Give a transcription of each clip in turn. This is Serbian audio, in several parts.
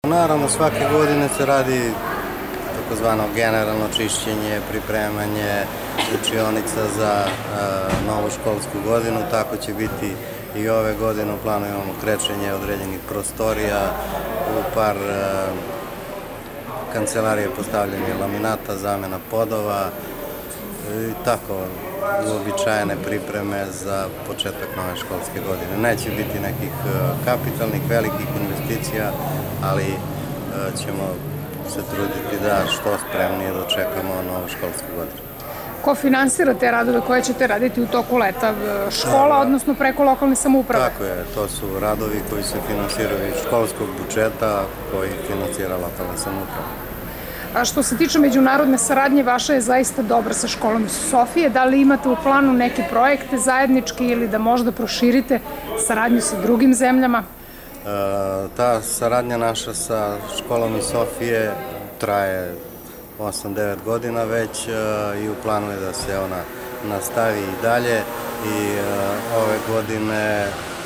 Naravno, svake godine se radi takozvano generalno čišćenje, pripremanje učionica za novu školsku godinu. Tako će biti i ove godine. U planu imamo krečenje određenih prostorija, u par kancelarije postavljanje laminata, zamena podova i tako uobičajene pripreme za početak nove školske godine. Neće biti nekih kapitalnih, velikih investicija, ali ćemo se truditi da što spremnije dočekamo novu školsku godinu. Ko finansira te radove koje ćete raditi u toku leta? Škola, odnosno preko lokalne samouprave? Tako je, to su radovi koji se finansiraju iz školskog budžeta koji finansira lokalna samouprava. A što se tiče međunarodne saradnje, vaša je zaista dobra sa školom iz Sofije. Da li imate u planu neke projekte zajednički ili da možda proširite saradnju sa drugim zemljama? Ta saradnja naša sa školom iz Sofije traje 8-9 godina već i u planu je da se ona nastavi i dalje i ove godine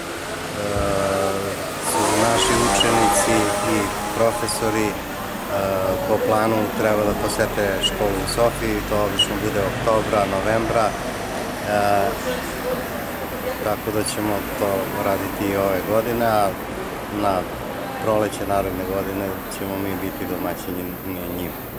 su naši učenici i profesori po planu treba da posete školu u Sofiji, to obično bude oktobra, novembra, tako da ćemo to raditi i ove godine, a na proleće naredne godine ćemo mi biti domaćini njima.